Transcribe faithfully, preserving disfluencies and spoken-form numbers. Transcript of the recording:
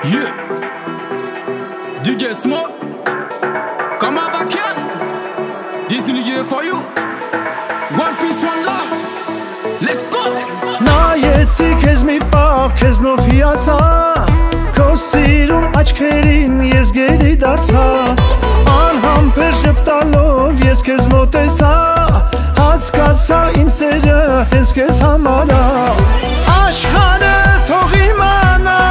Yeah. D J Smoke, come on back here. This is here for you. One piece, one love. Let's go. Նայեցի քեզ մի պահ, քեզնով հիացա, քո սիրուն աչքերին ես գերի դարձա, անհամբեր ժպտալով ես քեզ մոտեցա, հասկացա իմ սերը հենց քեզ համար ա, աշխարհը թող իմանա,